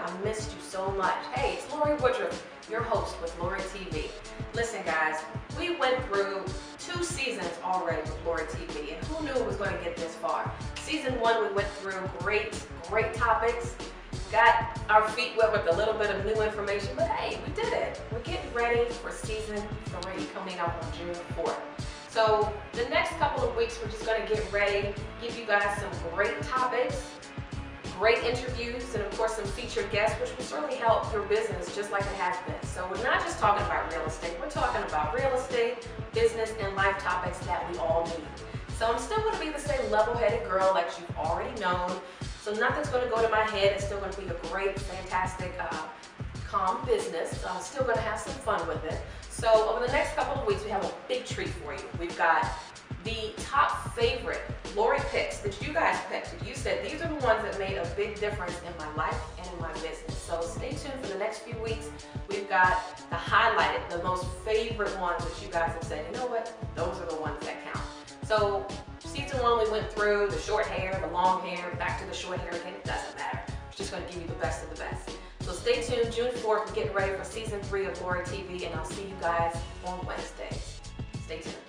I missed you so much. Hey, it's Lorie Woodruff, your host with Lorie TV. Listen guys, we went through 2 seasons already with Lorie TV, and who knew it was going to get this far? Season 1 we went through great topics, got our feet wet with a little bit of new information, but hey, we did it. We're getting ready for season 3 coming out on June 4th. So the next couple of weeks we're just going to get ready, give you guys some great topics, great interviews, and of course some featured guests, which will certainly help your business just like it has been. So we're not just talking about real estate, we're talking about real estate, business, and life topics that we all need. So I'm still going to be the same level-headed girl like you've already known. So nothing's going to go to my head. It's still going to be a great, fantastic, calm business. I'm still going to have some fun with it. So over the next couple of weeks, we have a big treat for you. We've got the top favorite Lorie picks that you guys picked. You said these are the ones that made a big difference in my life and in my business. So stay tuned for the next few weeks. We've got the highlighted, the most favorite ones that you guys have said, you know what, those are the ones that count. So season 1 we went through the short hair, the long hair, back to the short hair again, it doesn't matter. We're just going to give you the best of the best. So stay tuned, June 4th, we're getting ready for season 3 of Lorie TV, and I'll see you guys on Wednesdays. Stay tuned.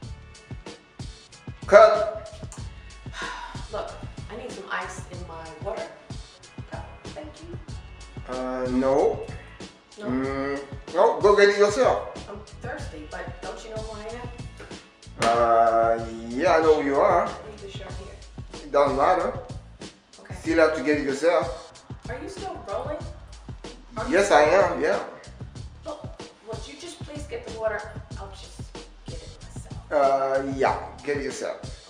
Cut. Look, I need some ice in my water. Okay, thank you. No. No? No, go get it yourself. I'm thirsty, but don't you know who I am? Yeah, I know who you are. Leave the shirt here. It doesn't matter. Okay. Still have to get it yourself. Are you still rolling? Yes, I am, yeah. Look, would you just please get the water? I'll just get it myself. Yeah, get it yourself.